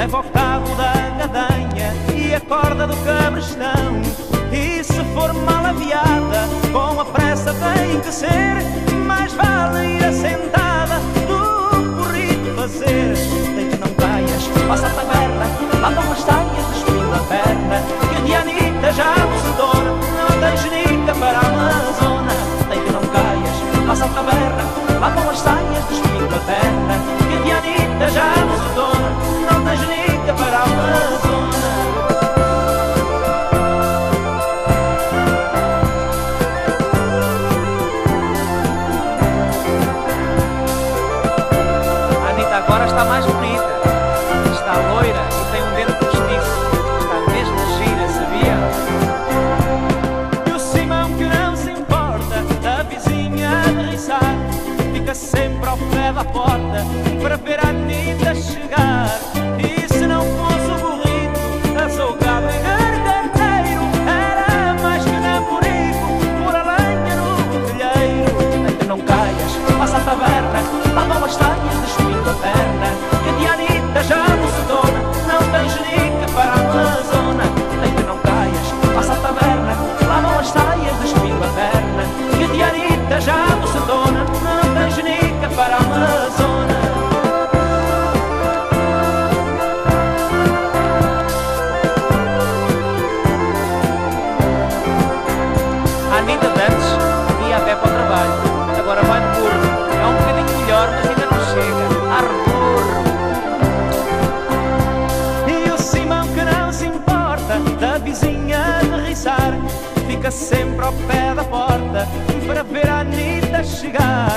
leva o cabo da gadanha e a corda do cabrestão. E se for mal aviada, com a pressa tem que ser, mais vale ir assentada do que corrido fazer. Deita, não caias, passa a taberna, lá vão as taias, despindo a perna, que a Dianita já mocedona não tem genica para a Amazona. Deita, não caias, passa a taberna, lá vão as taias, despindo a perna, que a Dianita já mocedona não tem genica para a Amazona. Agora está mais bonita, está loira e tem um dedo postiço, está mesmo gira, sabia? E o Simão, que não se importa da vizinha de riçar, fica sempre ao pé da porta para ver a Anitta chegar. E se não fosse o burrito, açoucado e gargateiro, era mais que namorico, por a lenha no botelheiro. Ainda não caias, passa a taberna, lá vão as taias, despindo a perna, que a Dianita já mocedona não tem genica para a Amazona. Ainda não caias, passa a taberna, lá vão as taias, despindo a perna, que a Dianita já mocedona não tem genica para a Amazona. A Anitta de antes ia até para o trabalho, agora vai de burro. É um bocadinho melhor, mas ainda não chega. Arburro. E o Simão, que não se importa da vizinha de riçar, fica sempre ao pé da porta para ver a Anitta chegar.